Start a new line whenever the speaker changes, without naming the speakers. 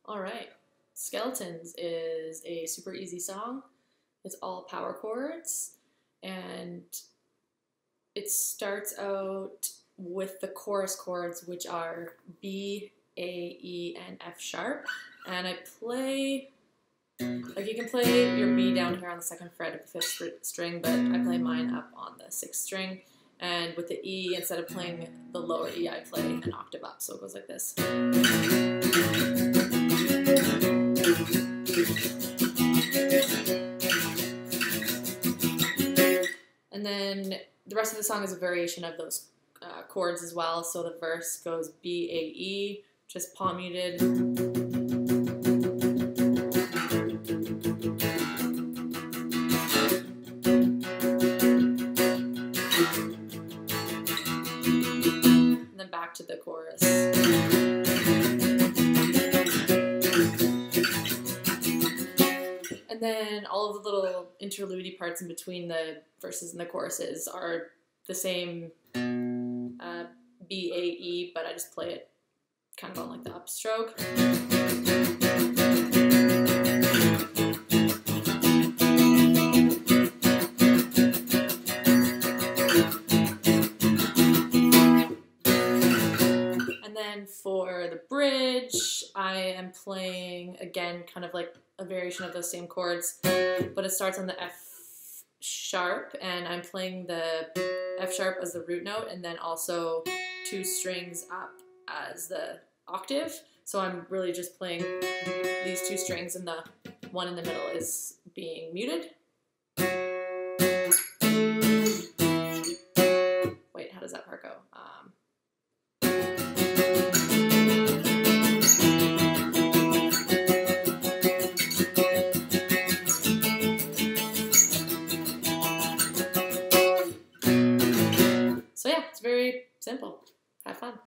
All right. Skeletons is a super easy song. It's all power chords, and it starts out with the chorus chords, which are B, A, E, and F sharp. And I play, like, you can play your B down here on the second fret of the fifth string, but I play mine up on the sixth string. And with the E, instead of playing the lower E, I play an octave up, so it goes like this. And then the rest of the song is a variation of those chords as well. So the verse goes B, A, E, just palm muted. And then back to the chorus. And then all of the little interlude parts in between the verses and the choruses are the same B, A, E, but I just play it kind of on like the upstroke. And then for the bridge, I am playing, again, kind of like a variation of those same chords, but it starts on the F sharp, and I'm playing the F sharp as the root note, and then also two strings up as the octave. So I'm really just playing these two strings, and the one in the middle is being muted. Wait, how does that part go? So yeah, it's very simple. Have fun.